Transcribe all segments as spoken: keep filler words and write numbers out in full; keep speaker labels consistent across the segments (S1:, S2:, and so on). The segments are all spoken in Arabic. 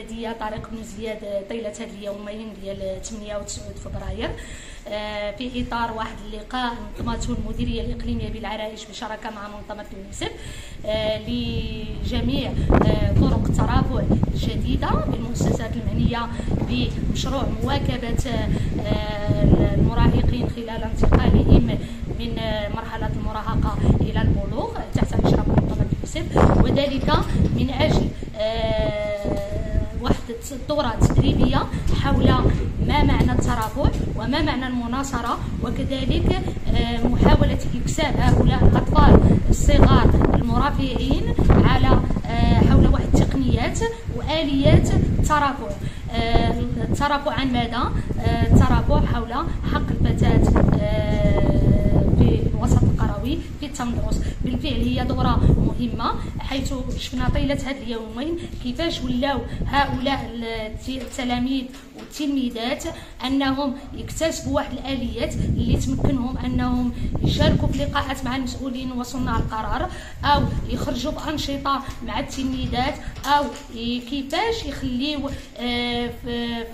S1: البلديه طارق بن زياد طيله هذه اليومين ديال ثمانية وتسعين فبراير في اطار واحد اللقاء نظمته المديريه الاقليميه بالعرائش بشراكه مع منظمه اليونيسف لجميع طرق الترافع الجديده بالمؤسسات المعنيه بمشروع مواكبه المراهقين خلال انتقالهم من مرحله المراهقه الى البلوغ تحت اشراف منظمه اليونيسف، وذلك من اجل واحد الدورة تدريبية حول ما معنى الترافع وما معنى المناصرة، وكذلك محاولة إكساب هؤلاء الأطفال الصغار المرافعين على حول واحد التقنيات وآليات الترافع. الترافع عن ماذا؟ الترافع حول حق الفتاة في الوسط القروي في التمدرس. بالفعل هي دورة مهمة، حيث شفنا طيلة هذه اليومين كيفاش ولاو هؤلاء التلاميذ والتلميذات انهم يكتسبوا واحد الاليات اللي تمكنهم انهم يشاركوا في لقاءات مع المسؤولين وصناع القرار، او يخرجوا بانشطه مع التلميذات، او كيفاش يخليو في, في,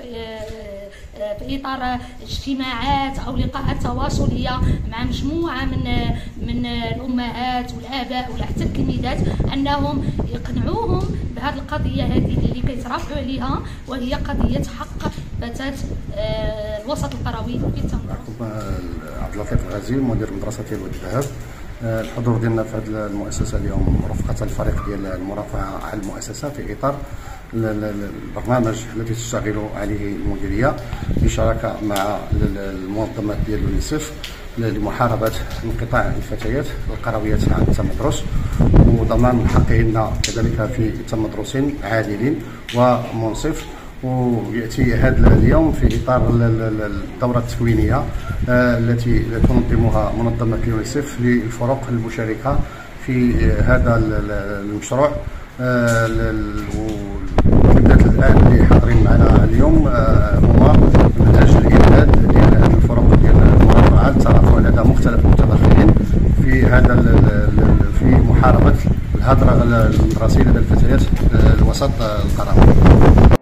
S1: في اطار اجتماعات او لقاءات تواصليه مع مجموعه من من الامهات والاباء ولا حتى التلميذات، انهم يقنعوهم بهذه القضيه هذه اللي كيترافعوا عليها، وهي قضيه حق فتاه الوسط القروي في التمدرس.
S2: عبد اللطيف الغازي مدير مدرسه الواد الذهب. الحضور ديالنا في هذه المؤسسه اليوم رفقه الفريق ديال المرافعه على المؤسسه في اطار البرنامج الذي تشتغل عليه المديريه بشراكه مع المنظمات ديال اليونيسف لمحاربه انقطاع الفتيات القرويات عن التمدرس وضمان حقهن كذلك في تمدرس عادل ومنصف. وياتي هذا اليوم في اطار الدوره التكوينيه التي تنظمها منظمه اليونيسف للفرق المشاركه في هذا المشروع. والكلمات الان اللي حاضرين معنا اليوم هما من اجل اعداد ديال هذه الفرق ديال المرافعه الترافع لدى مختلف المتدخلين في هذا في محاربه الهدر المدرسي لدى الفتيات الوسط القروي.